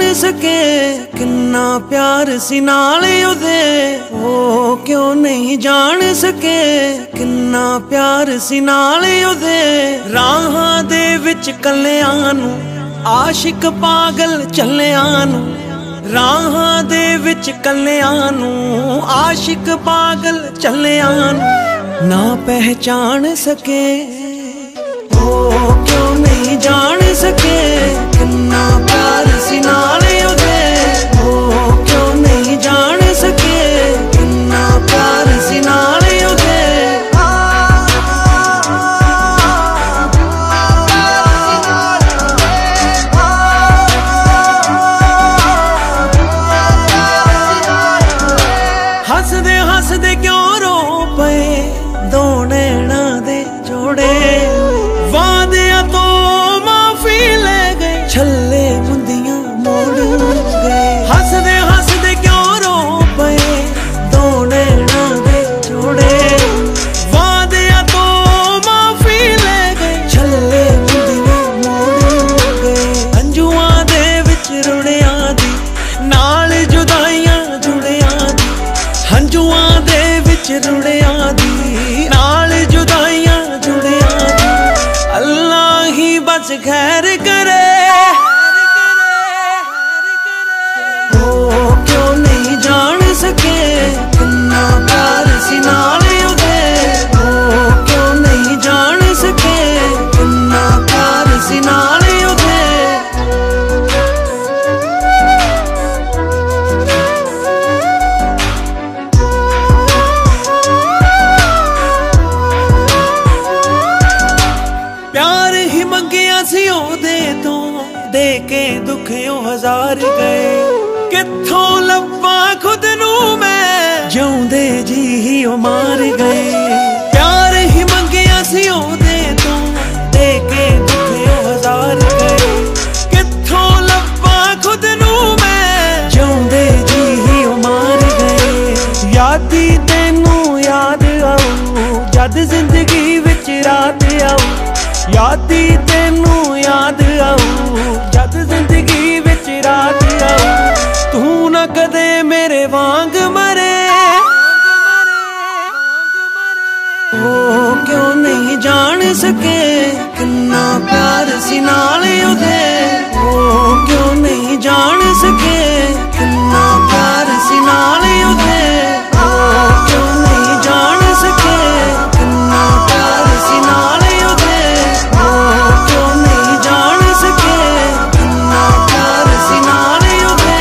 सके किन्ना प्यार सी नाल उदे। ओ क्यों नहीं जान सके किन्ना प्यार सी नाल उदे। राहां दे विच कल्लियां नूं आशिक पागल चलियां नूं। राहां दे विच कल्लियां नूं आशिक पागल चलियां नूं ना पहचान सके। ओ क्यों नहीं जान सके किन्ना प्यार सी नाल उदे। ओ क्यों नहीं जान सके किन्ना प्यार सी नाल उदे। हसदे हसदे क्यों रो पे दो नैना दे जोड़े। वादिया तो माफी ले गए छल्ले मुंदियां मोड़ गए। हसदे हसदे क्यों रो पे दो नैना दे जोड़े। वादिया तो माफी ले गए छल्ले मुंदियां मोड़ गए। अंजुआं दे विच रुड़िया दी नाल जुदाइयां जुड़िया दी। हंजुआं दे विच रुड़िया दी नाल जुदाइयां जुड़िया दी। अल्लाह ही बस खैर करे। ओ क्यों नहीं जान सके किन्ना प्यार सी नाल उदे। ओ क्यों नहीं जान सके किन्ना प्यार सी नाल उदे। प्यार ही मंगिया सी ओदे तो दे के दुखियों हजार गए। कित्थों लब्बा खुद नू मैं जिउंदे जी ही ओ मार गए। प्यार ही मंगिया सी ओदे तो दे के दुखियों हजार गए। कित्थों लब्बा खुद नू मैं जिउंदे जी ही ओ मार गए। यादी तेनू याद आऊ जद जिंदगी विच रात आऊ। यादी तेनू याद आऊ जद जिंदगी विच रात आऊ। तू ना कदे मेरे वांग मरे। ओ क्यों नहीं जान सके किन्ना प्यार सी नाल उदे। ओ क्यों नहीं जान सके किन्ना प्यार सी नाल उदे। ओ क्यों नहीं जान सके किन्ना प्यार सी नाल उदे। ओ क्यों नहीं जान सके किन्ना प्यार सी नाल उदे।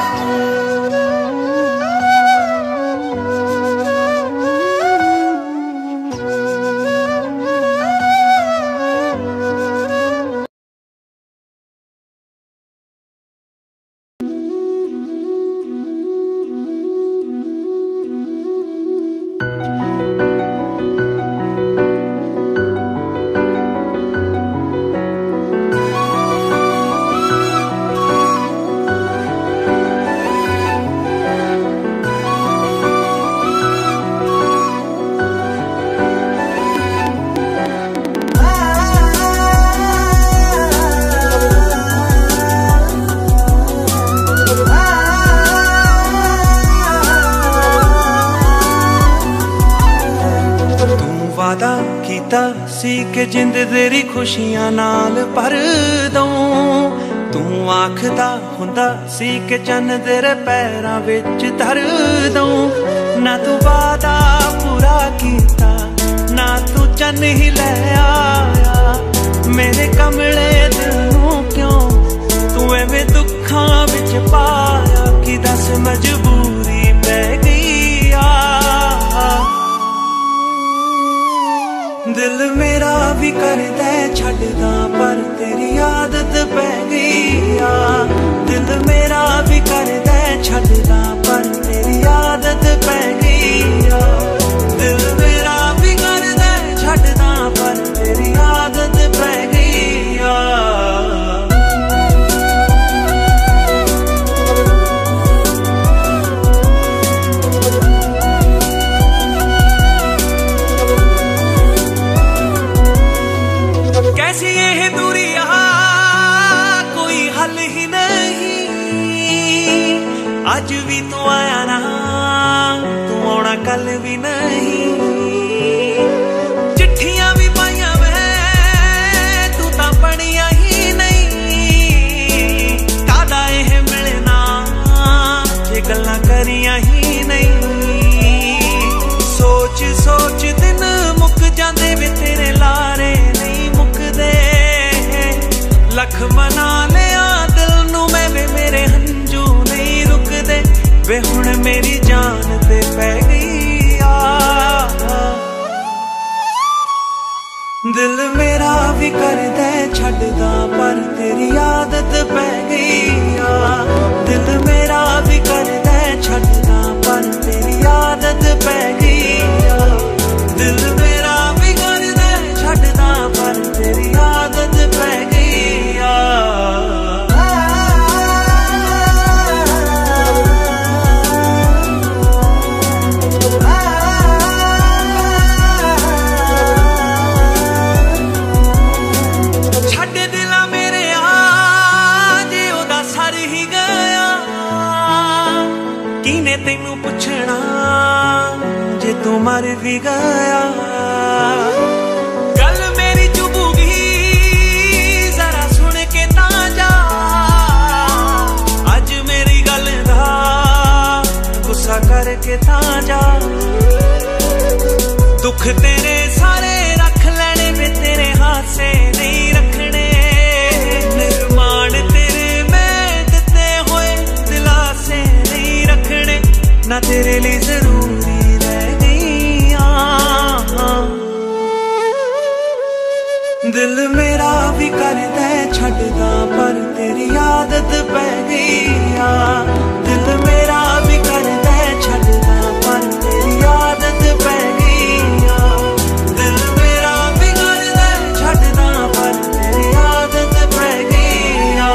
वादा कीता सी के जिंद तेरी खुशियां नाल भर दूं। तू आखदा हुंदा सी के चन्न तेरे पैरां विच धर दूं। ना तू वादा पूरा कीता ना तू चन्न ही ले आया। मेरे कमले दिल नूं क्यों तू एवें दुखां विच पाया। कि दस मजबूरी पै गई आ। दिल मेरा भी करदा छड्डदा पर तेरी आदत पै गई आ। दिल मेरा भी करदा छड्डदा पर तेरी आदत पै गई आ। दिल मेरा भी करदा छड्डदा पर तेरी आदत पै गई आ। कैसी ये दूरियां कोई हल ही नहीं। गल भी नहीं। चिट्ठियां भी पाइया मैं तू तां पढ़िया ही नहीं। कादा एह मिलना जे गल्लां करिया ही नहीं। सोच सोच दिन मुक जांदे वे तेरे लारे नहीं मुकदे। लख मना लिया दिल नू मैं वे मेरे हंजू नहीं रुकदे। वे हुण मेरी जान ते पै गई आ। दिल मेरा भी करदा छड्डदा पर तेरी आदत पै गई आ। दिल मेरा भी करदा छड्डदा पर तेरी आदत पै गई आ। दिल मेरा भी करदा छड्डदा पर तेरी आदत पै गई आ। तेनू पुछना जे तू मर भी गया। गल मेरी चुभूगी जरा सुन के ता जा। अज मेरी गल दा गुस्सा करके ता जा। दुख तेरे सारे रख लेने वे तेरे हाथ से नहीं रखने। निर्माण तेरे मैं दिते हुए दिलासे नहीं रखने। ना तेरे लिए जरूरी रह गई आ। दिल मेरा भी करदा छड्डदा पर तेरी आदत पै गई आ। दिल मेरा भी करदा छड्डदा पर तेरी आदत पै गई आ। दिल मेरा भी करदा छड्डदा पर तेरी आदत पै गई आ।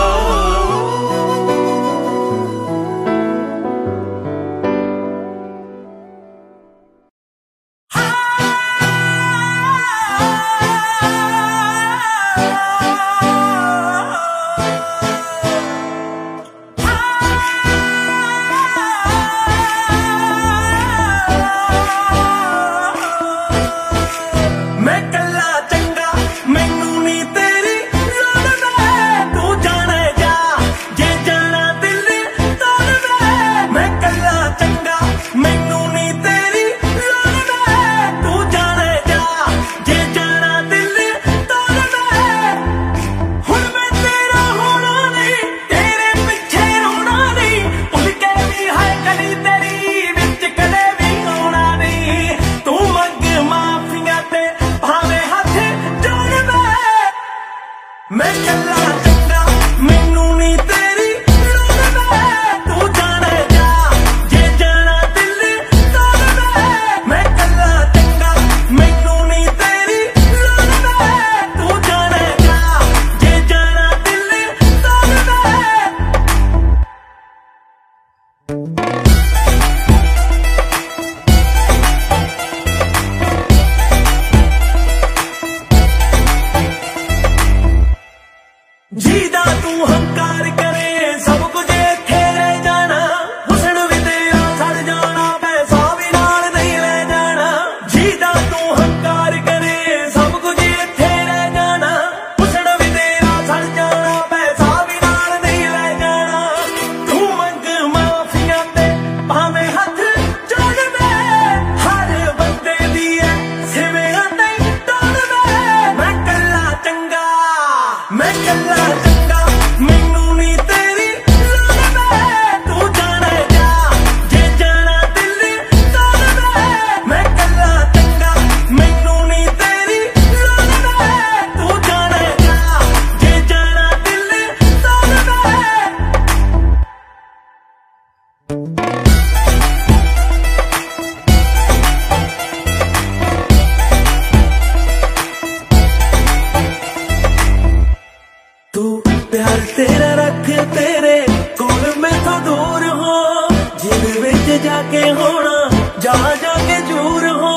जाके होना जा जाके दूर हो।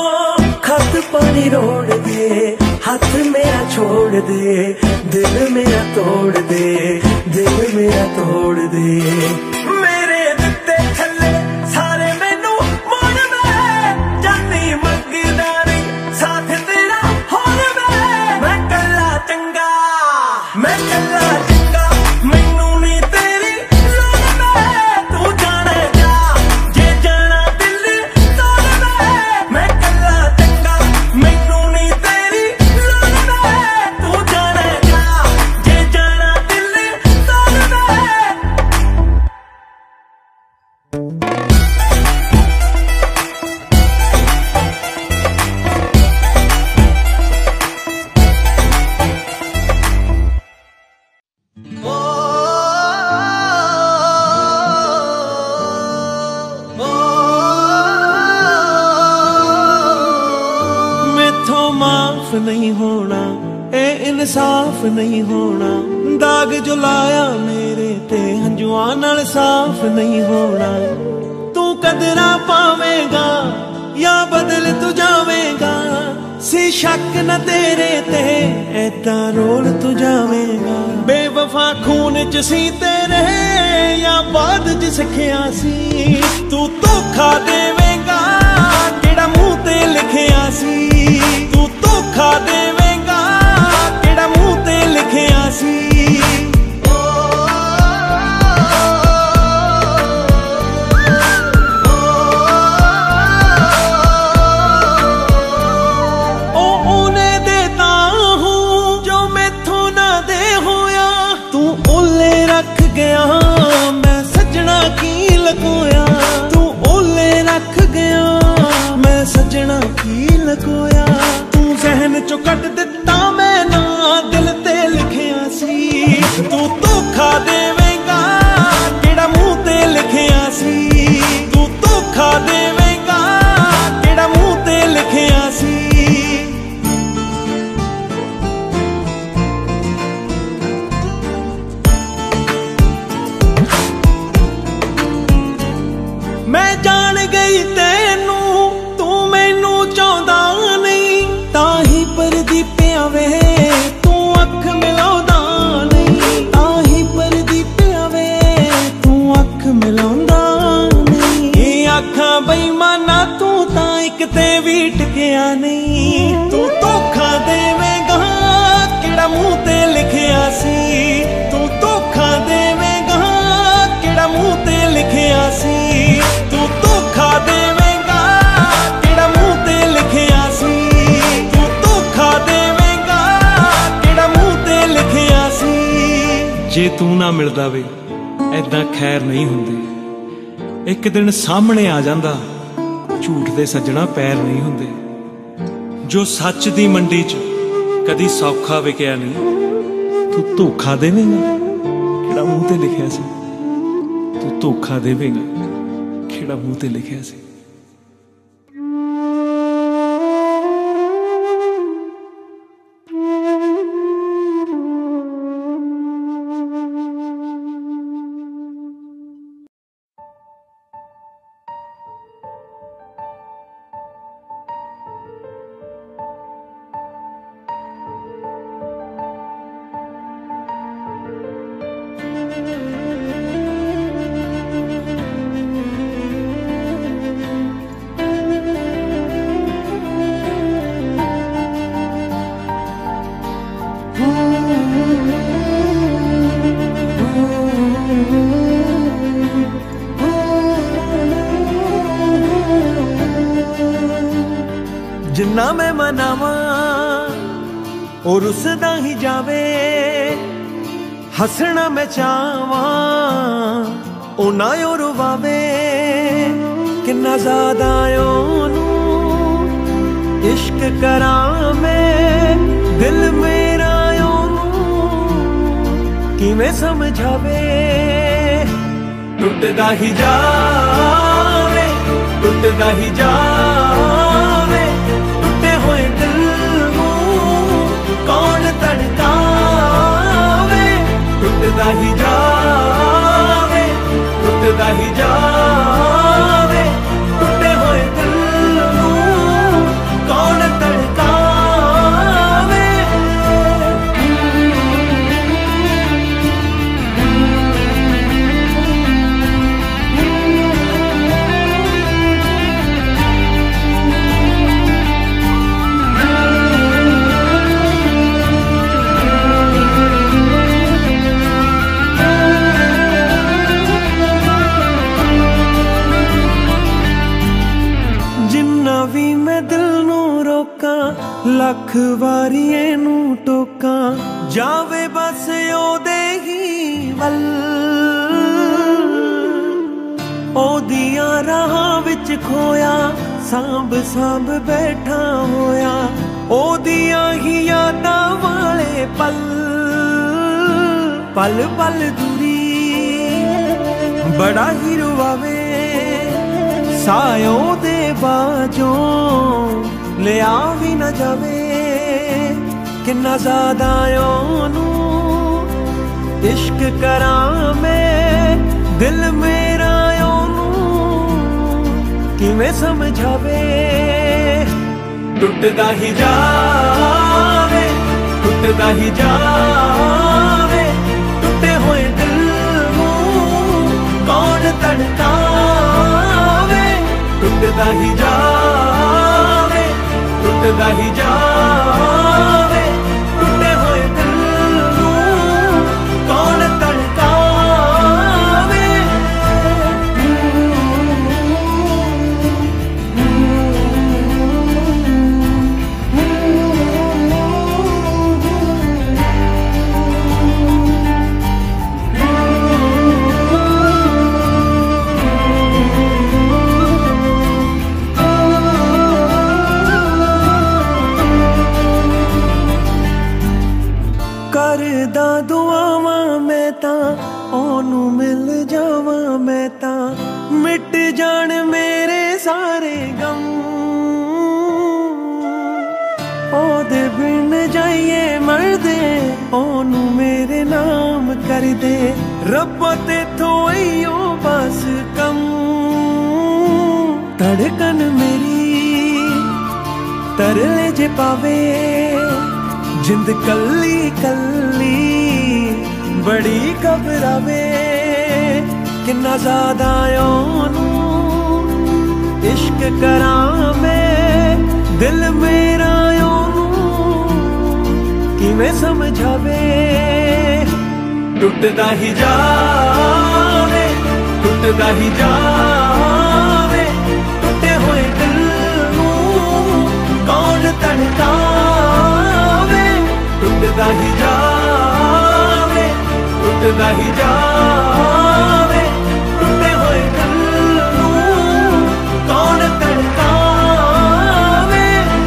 खत पानी रोड़ दे हाथ मेरा छोड़ दे, दिल मेरा तोड़ दे, दिल मेरा तोड़ दे। मेरे दिते छले सारे मैनू मोड़ दे, नहीं होना, ए इंसाफ नहीं होना। दाग जो लाया मेरे ते हंजुआ नाल साफ नहीं होना। तू कदरा पावेगा या बदल तू जावेगा, सी शक न तेरे ते ऐदा रोल तू जावेगा। बेवफा खून च सी तेरे या बाद च सिखिया सी, तू धोखा देवेगा केड़ा मुंह ते लिखिया सी। तू धोखा देवेगा केड़ा मुंह ते लिखिया सी। मैं सजना की लकोया, तू ओले रख गया, मैं सजना की लकोया। तू जहन चो कट दिता मैं ना दिल ते लिखिया सी। तू धोखा देवेगा केड़ा मुंह ते लिखिया सी। तू धोखा देवेगा केड़ा मुंह ते लिखिया सी। मैं जान गई तेनू तू मैनू चाहता नहीं, ताही परदीपिया वे तू अख मिलाउंदा नहीं। ताही परदीपिया वे तू अख मिलाउंदा नहीं। ये आखां बेईमाना तू तां इक ते भी टिकिया नहीं। तू धोखा देवेगा केड़ा मुंह ते लिखिया सी। तू धोखा देवेगा केड़ा मुंह ते लिखिया सी। तू धोखा देवेगा केड़ा मुंह ते लिखिया सी। तू धोखा देवेगा केड़ा मुंह ते लिखिया सी। जे तू ना मिलदा वे ऐदां खैर नहीं हुंदी। एक दिन सामने आ जांदा झूठ दे सज्जणा पैर नहीं हुंदे। जो सच दी मंडी च कदी सौखा विकिया नहीं। तू धोखा देवेगा केड़ा मुंह ते लिखिया सी। तू धोखा देवेगा केड़ा मुंह ते लिखिया सी। जिन्ना मैं मनावा और उसदा ही जावे, हसना मैं चाहवा ओना यो रुवावे। किन्ना ज़्यादा ओनू इश्क करा मैं, दिल मेरा ओनू किवें समझावे। टुटदा ही जावे, टुटदा ही जावे, टुटे होए दिल नूं कौन तड़कावे। टुटदा ही जावे, टुटदा ही जावे, टुटे होए दिल नूं कौन तड़कावे। लख वारी एनू टोका जावे बस ओदे ही वल। ओदियां राहां विच खोया सांभ सांभ बैठा होया। ओदियां ही यादां वाले पल पल पल दूरी बड़ा ही रुवावे। सायों दे बाजों लिया भी न जावे किन्ना ज़्यादा ओनू इश्क करा मैं दिल मेरा ओनू किवें समझावे टुटदा ही जावे टुटदा ही जावे टुटे हुए दिल नूं कौन तड़कावे टुटदा ही जावे टुटदा ही जावे टुटे हुए दिल नूं कौन तड़कावे करदा दुआवां मैं तां ओनू मिल जावां मैं तां मिट जाण मेरे सारे गम ओदे बिन जाइए मरदे ओनू मेरे नाम कर दे रब्बा तेथों इयो बस कम धड़कन मेरी तरले जे पावे जिंद कल्ली कल्ली बड़ी घबरावे किन्ना ज़्यादा ओनू इश्क करा मैं दिल मेरा ओनू किवें समझावे टुटदा ही जावे टुटदा ही जावे टुटे हुए दिल नूं कौन तड़कावे टुटदा ही जावे टुटदा ही जावे टुटे हुए दिल नूं कौन तड़कावे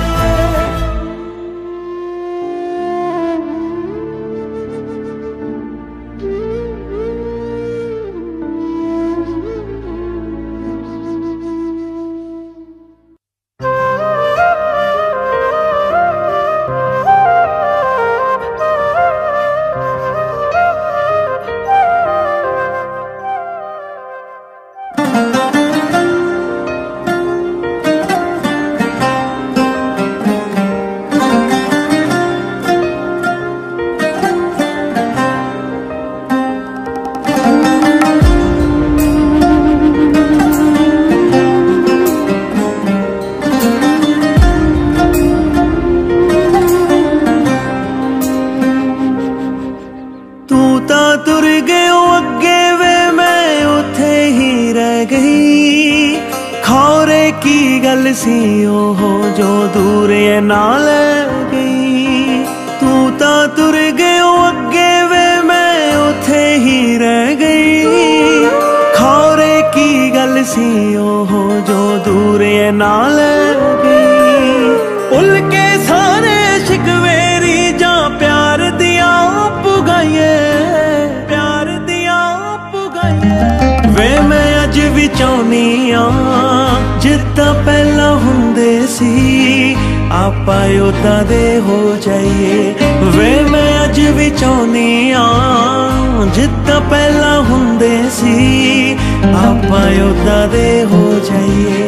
सी हो जो दूर ना ले गई तू ता तुर गयो अगे वे मैं उथे ही रह गई खौरे की गल सी हो जो दूर ना ले गई उल के सारे शिकवेरी जा प्यार दिया पुगाइए प्यार दिया पुगाइए वे मैं अज भी चाहनी जिद्दां पहला हुंदे सी आपां उदां दे हो जाइए वे मैं अज भी चाहनी जिद्दां पहला हुंदे सी आपां उदां दे हो जाइए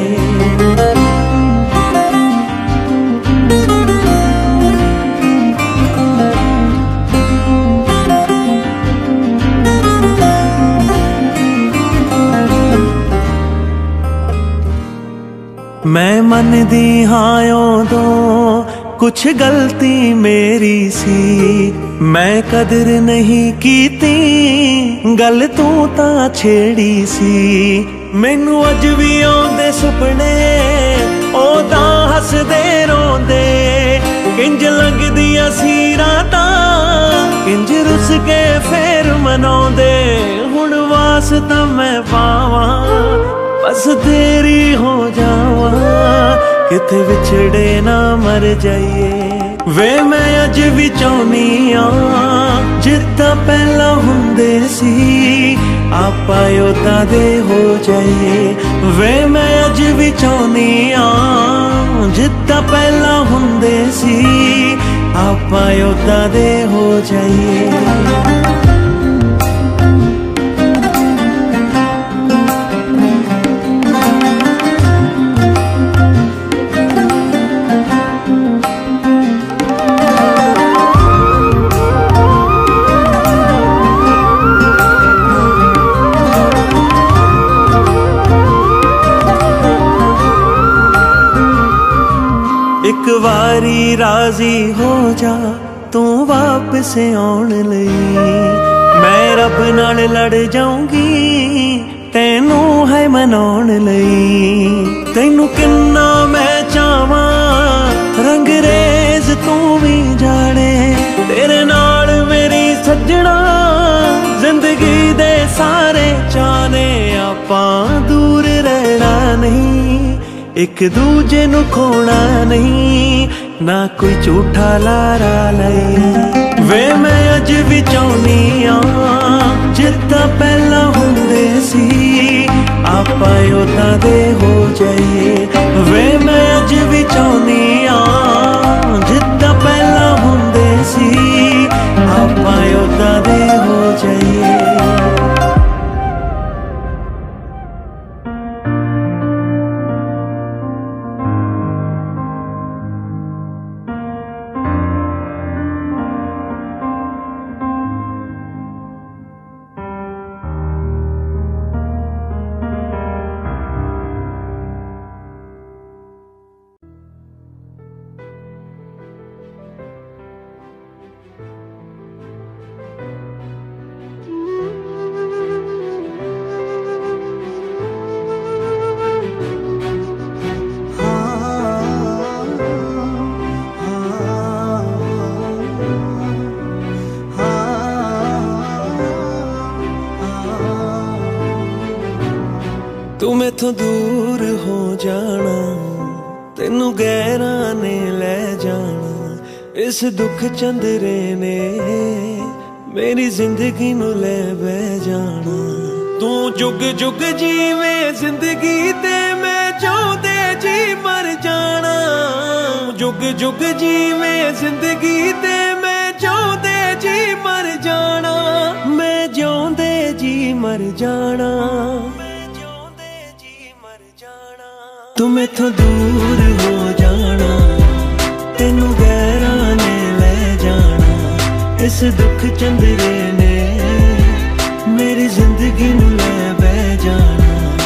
मैं मनदी हाँ उदों कुछ गलती मेरी सी मैं कदर नहीं कीती गल तू ता छेड़ी सी मैनू अज भी आउंदे सुपने ओदा हसदे रोंदे किंज लगदियां सी रातां किंज रुस के फेर मनाउंदे हुण वास्ता मैं पावां बस तेरी हो जावा किथे विछड़े ना मर जाइए वे मैं अज भी चाहनी जिद्दां पहला हुंदे सी आपां उदां दे हो जाइए वे मैं अज भी चाहनी जिद्दां पहला हुंदे सी आपां उदां दे हो जाइए। एक वारी राजी हो जा तू वापस आउण लई, मैं रब नाल लड़ जाऊंगी तैनू है मनाउण लई। तैनू किन्ना मैं चाहवां रंगरेज तू भी जाने, तेरे नाल मेरी सजना जिंदगी दे सारे चाने। आपां दूर रहना नहीं, एक दूजे नू खोना नहीं, ना कोई झूठा लारा लई। वे मैं अज भी चाहनी आ जिद्दां पहला हुंदे सी आपां उदां दे हो जाइए। वे मैं अज भी चाहनी आ जिद्दां पहला हुंदे सी आपां उदां दे हो जाइए। तू मैथों दूर हो जाना, तेनू गैरा ने ले जाना। इस दुख चंदरे ने मेरी जिंदगी नू ले बह जाना। तू जुग जुग जीवे जिंदगी ते मैं चाहते जी मर जाना। जुग जुग जीवे जिंदगी ते मैं चाहते जी मर जाना। मैं चाहते जी मर जाना। तू मैथों दूर हो जाना, तेनू गैरा ने ले जाना। इस दुख चंदरे ने मेरी जिंदगी नू ले बह जाना।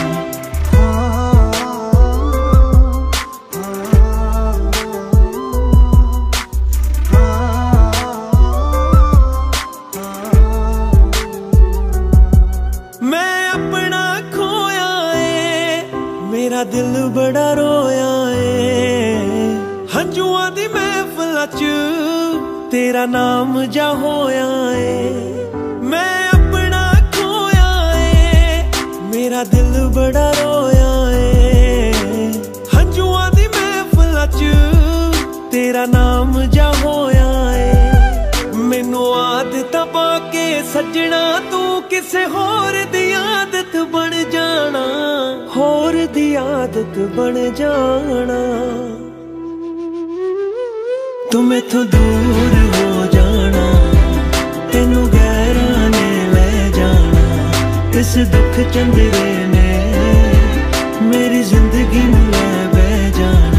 मैं अपना खोया मेरा दिल बड़ा रोया है। हंजुआं दी महफिल च तेरा नाम जा होया है। मैं अपना खोया है मेरा दिल बड़ा रोया है। हंजुआं दी महफिल च तेरा नाम जा होया है। मैनू आदत पा के सजना तू किसे होर दी आदत बन जाना। होर दी आदत बन जाना। तू मैथों दूर हो जाना, तेनू गैरा ने ले जाना। इस दुख चंदरे ने मेरी जिंदगी नू ले बह जाना।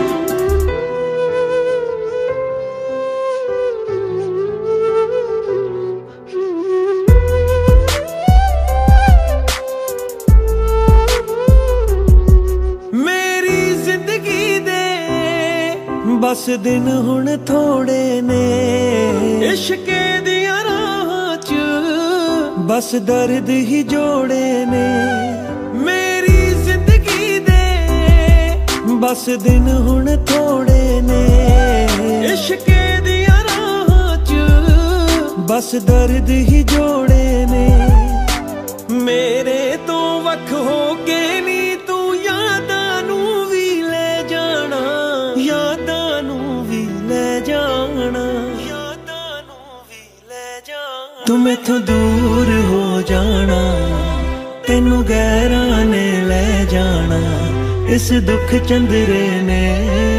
बस दिन हुण थोड़े ने इश्के दियां राहां च बस दर्द ही जोड़े ने। मेरी जिंदगी दे बस दिन हुण थोड़े ने इश्के दियां राहां च बस दर्द ही जोड़े ने। मेरे तो वख हो के नी तू यादां नू भी ले जाना। यादां नू भी ले जाना। यादां नू भी ले जाना। तू मैथों दूर हो जाना, तेनू गैरा ने ले जाना। इस दुख चंदरे ने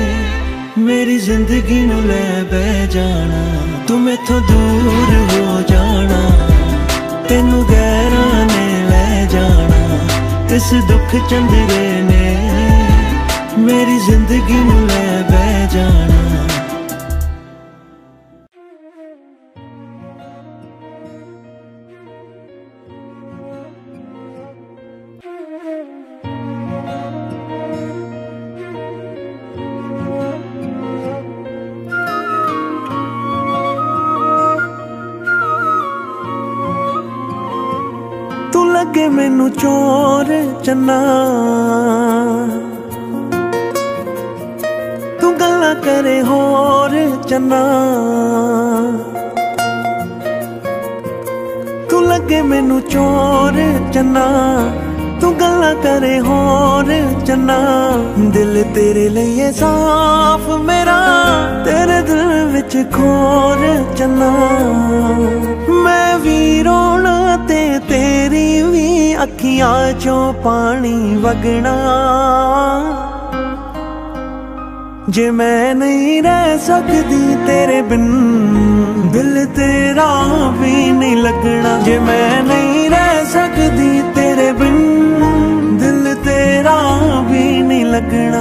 मेरी जिंदगी नू लै बह जाना, तू मैथों दूर हो जाना, तेनू गैरां ने ले जाना, इस दुख चंदरे ने मेरी जिंदगी नू लै बह जाना। तू लगे मैनू चोर चन्ना, तू गल्लां करे होर चन्ना, तू लगे मैनू चोर चन्ना, तू गल्लां करे होर चन्ना। दिल तेरे लिए साफ मेरा, तेरे दिल विच खोर चन्ना। मैं भी रोना ते तेरी भी अखियां चों पानी वगना। जे मैं नहीं रह सकदी तेरे बिन, दिल तेरा भी नहीं लगना। जे मैं नहीं रह सकदी तेरे बिन, दिल तेरा भी नहीं लगना।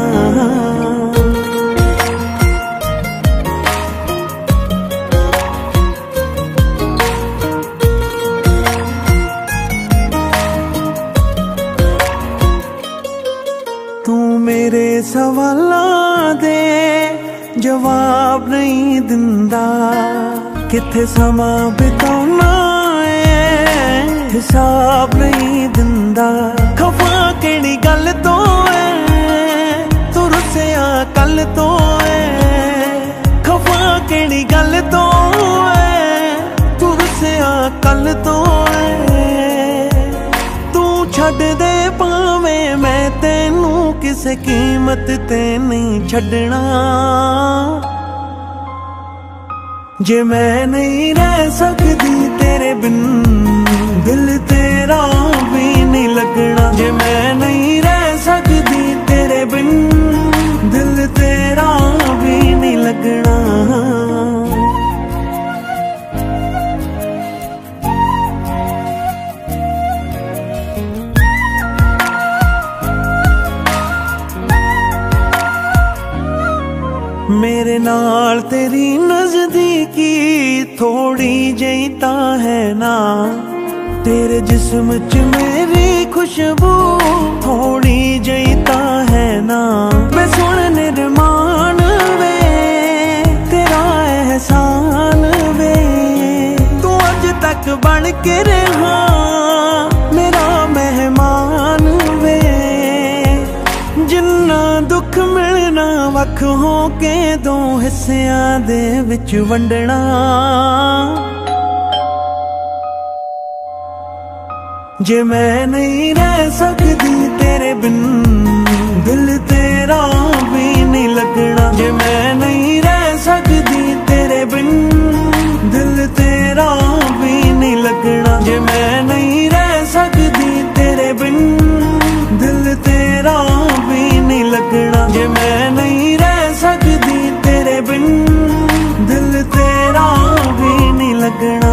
तू मेरे सवालां दे जवाब नहीं दिंदा, किथे समा बिताना है हिसाब नहीं दिंदा। खफा केड़ी गल तो है, तू रुसिया कल तो है। खफा केड़ी गल तो है, तू रुसिया कल तो है। तू छड्ड दे भावें मैं तेनू किसे कीमत ते नहीं छड्डना। जे मैं नहीं रह सकदी तेरे बिन, दिल तेरा भी नहीं लगना। जे मैं नहीं रह सकदी तेरे बिन, दिल तेरा भी नहीं लगना। मेरे नाल तेरी नजदीकी थोड़ी जही ता है ना, तेरे जिस्म च मेरी खुशबू थोड़ी जही ता है ना। मैं सुन निर्माण वे तेरा एहसान वे, तू अज तक बन के रहा मेरा मेहमान वे। जिन्ना दुख मिलना वख हो के दो हिस्सियां दे विच वंडना। जे मैं नहीं रह सकदी तेरे बिन, दिल तेरा भी नहीं लगना। जे मैं नहीं रह सकदी तेरे बिन, दिल तेरा भी नहीं लगना। जे मैं नहीं रह सकदी तेरे बिन, दिल तेरा भी नहीं लगना। जे मैं नहीं रह सकदी तेरे बिन, दिल तेरा भी नहीं लगना।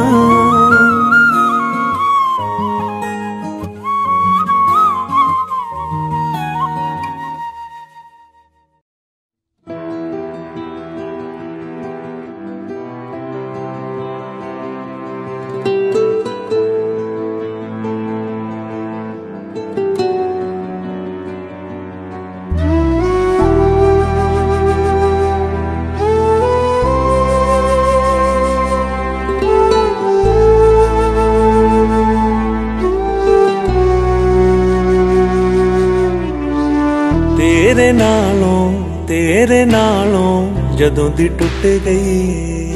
तेरे नालों जदों दी टुट गई,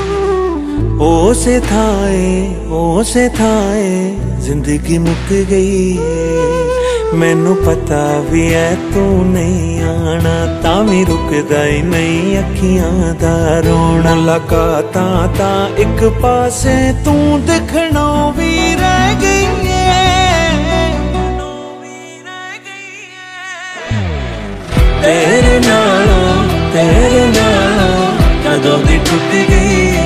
ओसे थाए जिंदगी मुक गई। मैनू पता भी है तू नहीं आना, तावी रुकदा ही नहीं अखियां दा रोना। मुलाकातां तां इक पासे तू दिखना भी रह गई है। तेरे नालों तेरे जिंदगी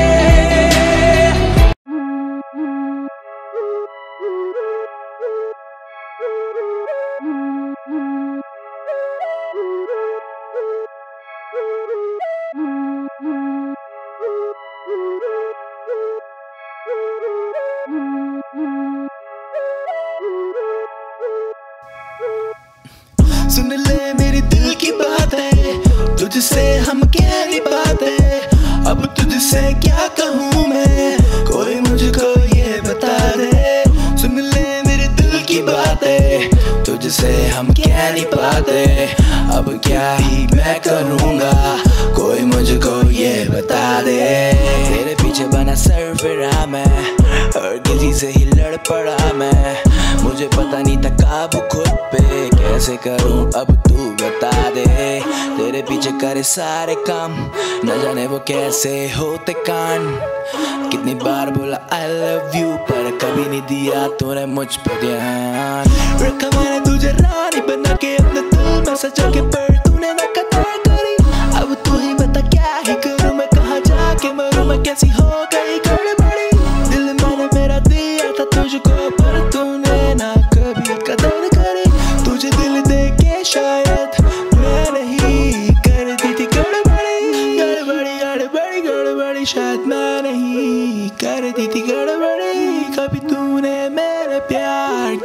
सुन ले मेरी दिल की बात है, तुझसे हम कह नहीं पाते, अब तुझसे क्या कहूँ मैं, कोई मुझको ये बता दे। सुन ले मेरे दिल की बात है, तुझसे हम कह नहीं पाते, अब क्या ही मैं करूँगा, कोई मुझको ये बता दे। तेरे पीछे बना सर फिरा मैं, और किसी से ही लड़ पड़ा मैं, मुझे पता नहीं था काबू खुद पे कैसे करूं, अब तू बता दे। तेरे पीछे करे सारे काम, न जाने वो कैसे होते कान, कितनी बार बोला I love you पर कभी नहीं दिया तूने मुझ पे ध्यान। रखा मैंने तुझे रानी बना के अपने दिल में सजा के, पर तूने ना कदर करी, अब तू ही बता क्या ही करूं मैं, कहाँ जाके मरूं मैं, कैसी हो गई गड़बड़ी। दिल मैंने मेरा दिया था तुझको, पर तूने ना कभी कदर करी, तुझे दिल दे के शायद मैं नहीं कर दी थी गड़बड़ी, गड़बड़ी गड़बड़ी गड़बड़ी, शायद मैं नहीं कर दी थी गड़बड़ी, कभी तूने मेरे प्यार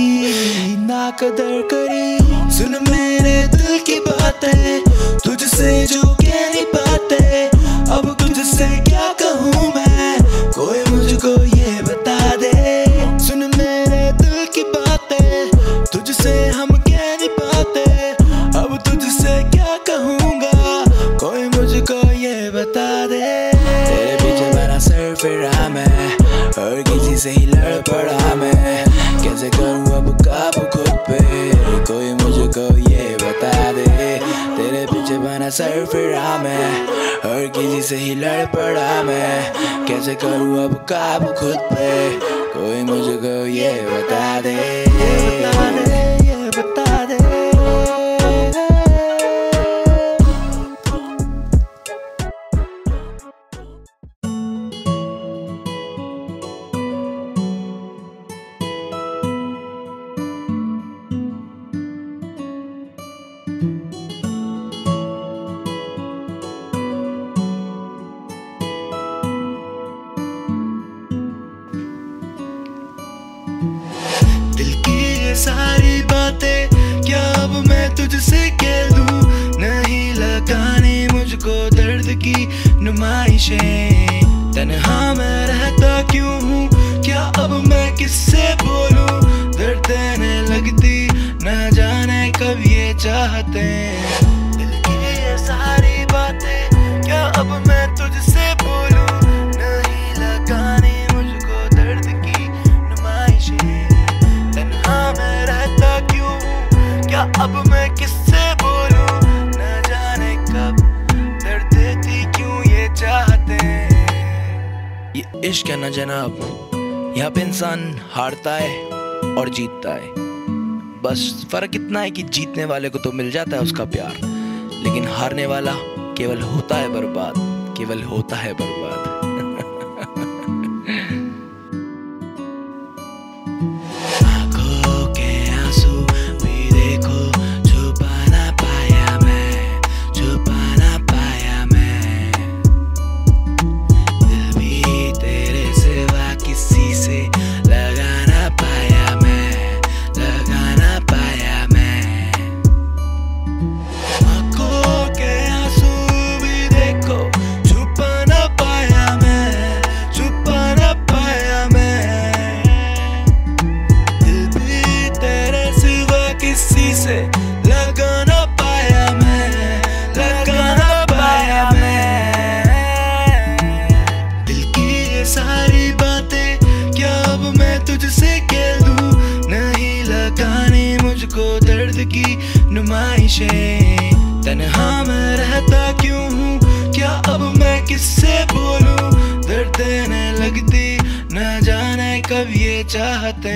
की ना कदर करी। सुन मेरे दिल की बात है, तुझसे जो कह नहीं पाते, अब तुझसे क्या कहूँ मैं, कोई मुझको ये बता दे। सुन मेरे दिल की बात है, तुझसे हम कह नहीं पाते, अब तुझसे क्या कहूँगा, कोई मुझको ये बता दे। तेरे पीछे मेरा सर फिरा मैं, और किसी से ही लड़ पड़ा मैं, कैसे करूँ अब काबू खुद पे, कोई मुझको ये बता दे। तेरे पीछे बना सर फिरा मैं, और किसी से ही लड़ पड़ा मैं, कैसे करूँ अब काबू खुद पे, कोई मुझको ये बता दे, ये बता दे, ये बता दे। दिल की ये सारी बातें क्या अब मैं तुझसे कह दूं, नहीं लगाने मुझको दर्द की नुमाइशें, तन्हा मैं रहता क्यों हूँ, क्या अब मैं किससे बोलूं, दर्द देने लगती न जाने कब ये चाहते। दिल की ये सारी बातें क्या अब मैं तुझसे बोलूं, नहीं लगाने मुझको दर्द की नुमाइशें, तन्हा मैं रहता क्यों हूँ, क्या अब मैं किससे बोलूं, न जाने कब दर्द देती क्यों ये चाहते। ये इश्क है ना जनाब, यहाँ पे इंसान हारता है और जीतता है, बस फर्क इतना है कि जीतने वाले को तो मिल जाता है उसका प्यार, लेकिन हारने वाला केवल होता है बर्बाद, केवल होता है बर्बाद। आंखों के आंसू भी देखो, छुपा ना पाया मैं, छुपा ना पाया मैं, दिल भी तेरे सिवा किसी से लगा ना पाया मैं, लगा ना पाया मैं। आंखों के आंसू भी देखो, छुपा ना पाया मैं, छुपा ना पाया मैं, दिल भी तेरे सिवा किसी से लगा ना पाया मैं, लगा ना पाया मैं। दिल की ये सारी बातें क्या अब मैं तुझसे कह दूं, नहीं लगाने मुझको दर्द की नुमाइशें, तन्हा मैं रहता क्यों हूँ, क्या अब मैं किससे बोलूं, दर्द देने लगती न जाने कब ये चाहते।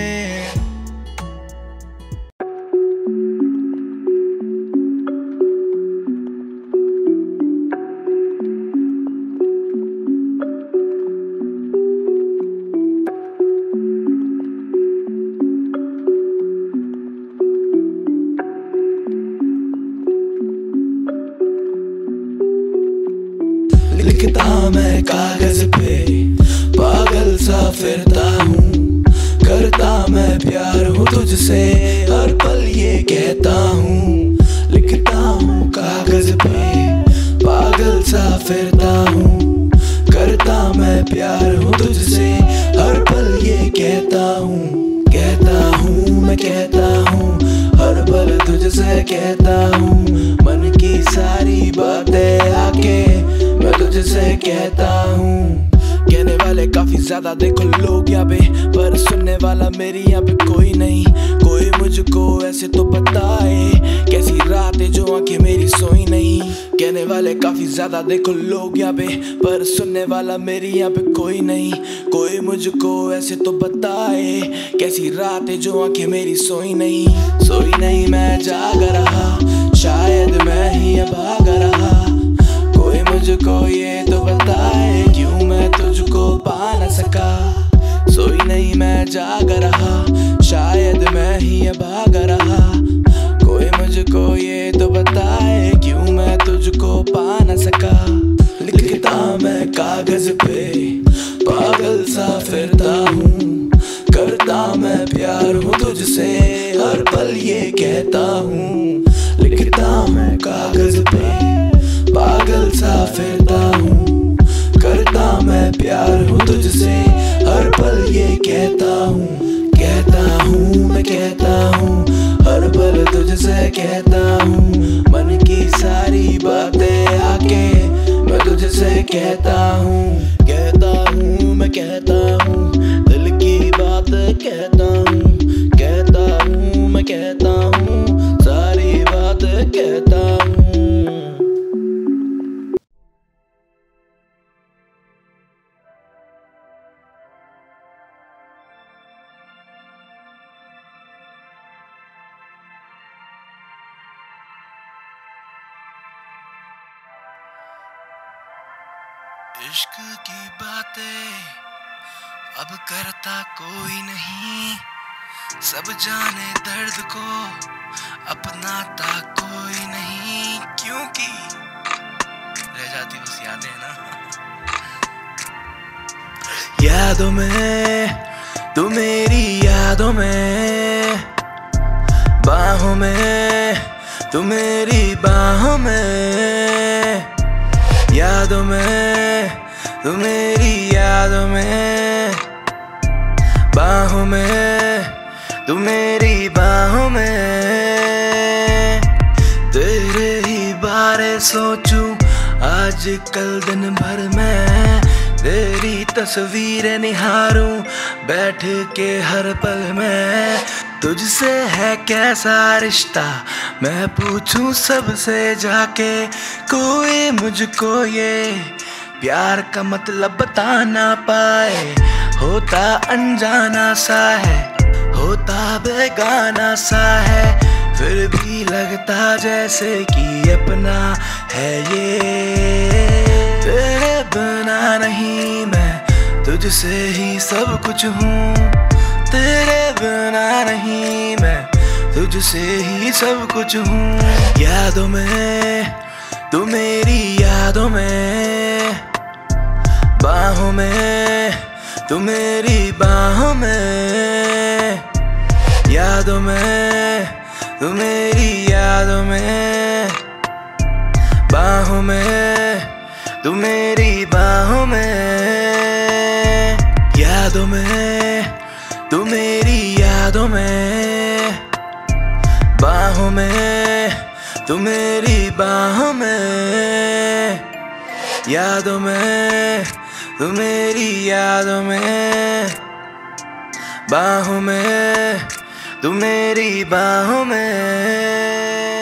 लिखता मैं कागज पे, पागल सा फिरता हूँ, करता मैं प्यार हूँ तुझसे, हर पल ये कहता हूँ। लिखता हूँ कागज पे, पागल सा फिरता हूँ, करता मैं प्यार हूँ तुझसे, हर पल ये कहता हूँ। कहता हूँ मैं कहता हूँ, हर पल तुझसे कहता हूँ, मन की सारी बातें आके मैं तुझसे कहता हूँ। कहने वाले काफी ज्यादा देखो लोग यहाँ पे, पर सुनने वाला मेरी यहाँ पे कोई नहीं। कोई मुझको ऐसे तो बताए, कैसी रात है जो आंखें मेरी सोई नहीं। कहने वाले काफी ज्यादा देखो लोग यहाँ पे, पर सुनने वाला मेरी यहाँ पे कोई नहीं। कोई मुझको ऐसे तो बताए, कैसी रात है जो आंखें मेरी सोई नहीं। सोई नहीं मैं जाग रहा, शायद मैं ही भाग रहा। कोई मुझको ये तो बताए, क्यों मैं तुझको पा न सका। सोई नहीं मैं जाग रहा, शायद मैं ही भाग रहा। कोई मुझको ये तो बताए, क्यों मैं तुझको पा न सका। लिखता मैं कागज पे, पागल सा फिरता हूँ, करता मैं प्यार हूँ तुझसे, हर पल ये कहता हूँ। लिखता मैं कागज पे, पागल सा फिरता हूँ, करता मैं प्यार हूँ तुझसे, हर पल ये कहता हूँ। कहता हूँ मैं कहता हूँ, हर पल तुझसे कहता हूँ, मन की सारी बातें आके मैं तुझसे कहता हूँ। कहता हूँ मैं कहता हूँ, दिल की बात कहता हूँ। कहता हूँ मैं कहता हूँ, सारी बात कहता हूँ। इश्क की बातें अब करता कोई नहीं, सब जाने दर्द को अपनाता कोई नहीं, क्योंकि रह जाती बस यादें ना। यादों में तू मेरी यादों में, बाहों में तू मेरी बाहों में, यादों में तू मेरी यादों में, बाहों में तू मेरी बाहों में। तेरे ही बारे सोचूं आज कल दिन भर मैं, तेरी तस्वीरें निहारूं बैठ के हर पल में। तुझसे है कैसा रिश्ता मैं पूछूं सबसे जाके, कोई मुझको ये प्यार का मतलब बता ना पाए। होता अनजाना सा है, होता बेगाना सा है, फिर भी लगता जैसे कि अपना है ये। तेरे बिना नहीं मैं तुझसे ही सब कुछ हूँ, तेरे बिना नहीं मैं तुझसे ही सब कुछ हूँ। यादों में तू मेरी यादों में, बाहों में तू मेरी बाहों में, यादों में तू मेरी यादों में, बाहों में तू मेरी बाहों में। यादों में तू मेरी यादों में, बाहों में तू मेरी बाहों में, यादों में तू मेरी यादों में, बाहों में तू मेरी बाहों में।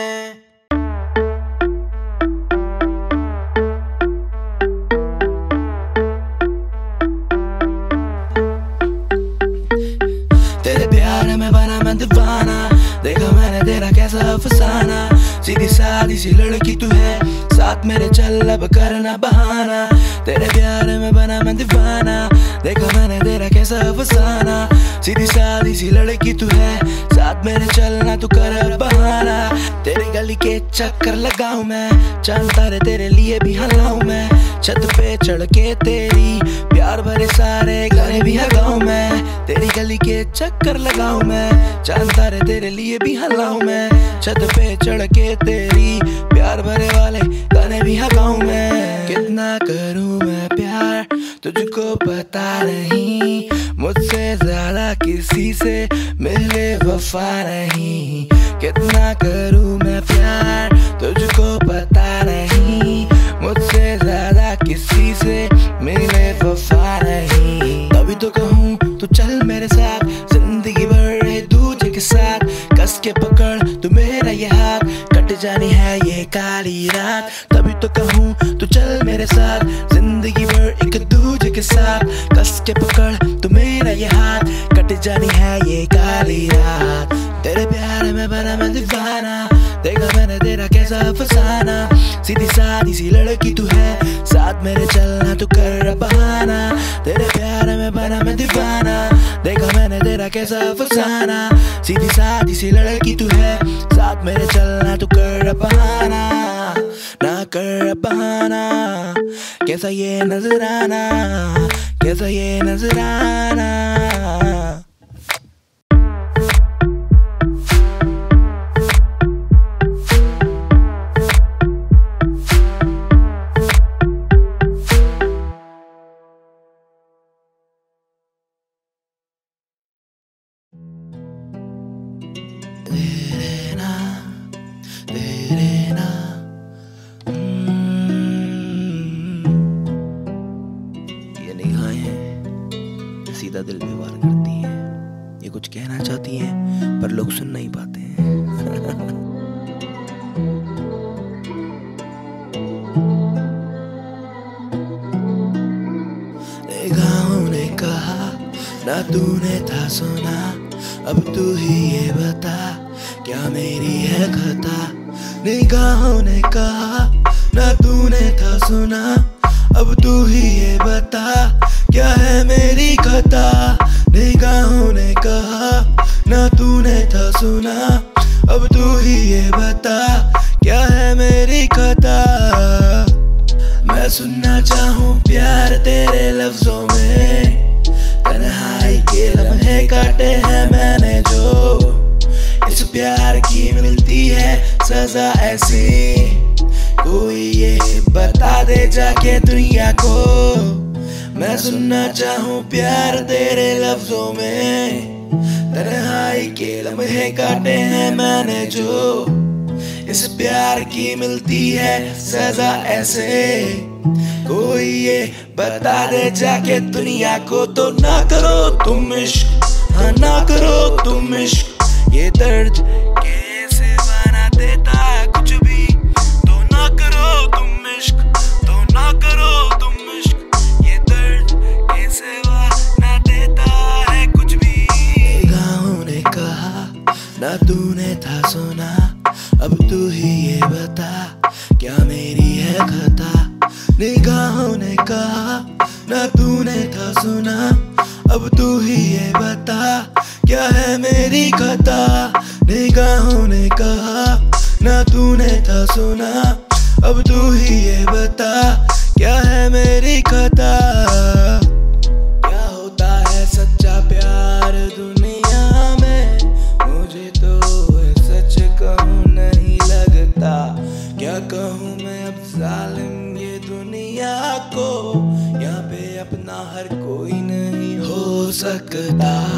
तेरे प्यार में बना मैं दीवाना, देखा मैंने तेरा कैसा अफसाना। सीधी सादी सी लड़की तू है, साथ मेरे चल अब करना बहाना, तेरे प्यार में बना मैं दीवाना, देखा मैंने तेरा कैसा अफसाना। सीधी सादी सी लड़की तू है, साथ मेरे चलना तू कर बहाना, तेरी गली के चक्कर लगाऊं मैं, चांद तारे तेरे लिए भी हलाऊं मैं, छत पे चढ़ के तेरी प्यार भरे सारे गाने भी गाऊं मैं, तेरी गली के चक्कर लगाऊं मैं, चांद तारे तेरे लिए भी हलाऊं मैं, छत पे चढ़ के तेरी प्यार भरे वाले गाने भी गाऊं मैं। कितना करूं मैं प्यार तुझको पता नहीं, मुझसे ज्यादा किसी से मिले वफा नहीं, कितना करूं मैं प्यार तुझको पता नहीं, मुझसे ज्यादा किसी से मिले वफा नहीं। तभी तो कहूँ तू चल मेरे साथ, जिंदगी भर रहे दूजे के साथ, कस के पकड़ तू मेरा ये हाथ, कट जानी है ये काली रात। तभी तो कहूँ तू चल मेरे साथ, जिंदगी भर एक दूजे के साथ, कस के पकड़ तू मेरा ये हाथ, कट जानी है ये काली रात। तेरे प्यार में बना मैं दीवाना, देखा मैंने तेरा कैसा अफसाना। सीधी सादी सी लड़की तू है, साथ मेरे चलना तू कर बहाना, तेरे प्यार में बना मैं दीवाना, देखा मैंने तेरा कैसा अफसाना। सीधी सादी सी लड़की तू है, साथ मेरे चलना तू कर बहाना, ना कर बहाना। कैसा ये नजराना, कैसा ये नजराना। ये निगाहें सीधा दिल पे वार करती हैं, ये कुछ कहना चाहती हैं पर लोग सुन नहीं पाते हैं। निगाहों ने कहा ना तूने था सुना, अब तू ही ये बता क्या मेरी है खता। निगाहों ने कहा ना तूने था सुना, अब तू ही ये बता क्या है मेरी खता। निगाहों ने कहा ना तूने था सुना, अब तू ही ये बता क्या है मेरी खता। मैं सुनना चाहूँ प्यार तेरे लफ्जों में, तन्हाई के लम्हे काटे हैं मैंने जो, इस प्यार की मिलती है सजा ऐसी, कोई ये बता दे जाके दुनिया को। मैं सुनना चाहूँ प्यार तेरे लफ्जों में, तन्हाई के लम्हे काटे हैं मैंने जो, इस प्यार की मिलती है सजा ऐसे, कोई ये बता दे जाके दुनिया को। तो ना करो तुम इश्क, हाँ ना करो तुम इश्क, ये दर्द कैसे बना देता कुछ भी। तो ना करो तुम इश्क, तो ना करो तुम इश्क, ये दर्द कैसे बना देता है कुछ भी। निगाहों ने कहा ना तूने था सुना, अब तू ही ये बता क्या मेरी है खता। निगाहों ने कहा ना तूने था सुना, अब तू ही ये बता क्या है मेरी खता। निगाहों ने कहा ना तूने था सुना, अब तू ही ये बता क्या है मेरी खता। क्या होता है सच्चा प्यार दुनिया में, मुझे तो सच कहूँ नहीं लगता। क्या कहूँ मैं अब जालिम ये दुनिया को, यहाँ पे अपना हर कोई नहीं हो सकता।